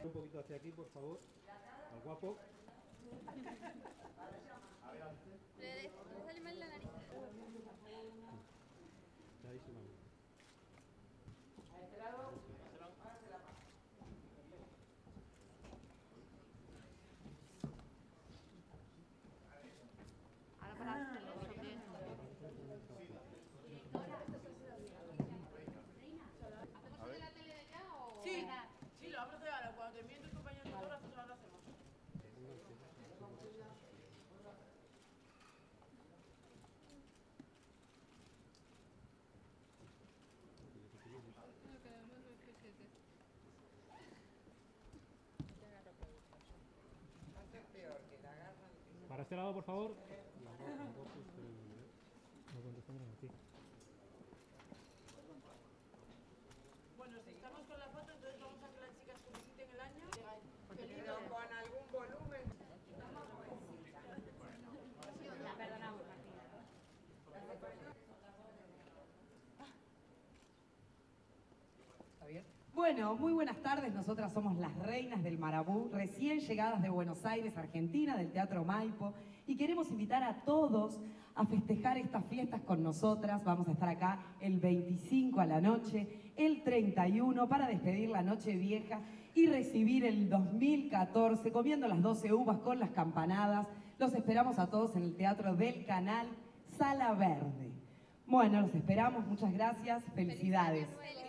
un poquito hacia aquí, por favor. Al guapo. Pero no sale mal la nariz. Clarísimamente. A este lado. Ahora para hacerlo bien. ¿Hacemos de la tele de ya o...? Sí, sí, lo vamos a hacer ahora. Cuando termine tus compañeros de fotógrafos, ahora lo hacemos. Para este lado, por favor. No contestamos a ti. Bueno, si estamos con la foto, entonces vamos a que las chicas publiciten el año. Pero con algún volumen. La perdonamos, Martina. ¿Está bien? Bueno, muy buenas tardes. Nosotras somos las reinas del Marabú, recién llegadas de Buenos Aires, Argentina, del Teatro Maipo, y queremos invitar a todos a festejar estas fiestas con nosotras. Vamos a estar acá el 25 a la noche, el 31 para despedir la noche vieja y recibir el 2014 comiendo las 12 uvas con las campanadas. Los esperamos a todos en el Teatro del Canal, Sala Verde. Bueno, los esperamos. Muchas gracias. Felicidades.